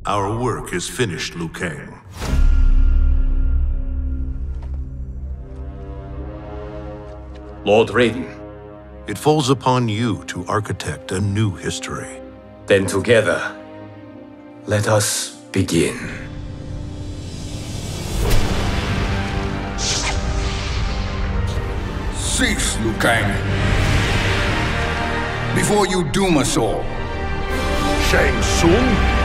Our work is finished, Liu Kang. Lord Raiden. It falls upon you to architect a new history. Then together, let us begin. Cease, Liu Kang, before you doom us all. Shang Tsung?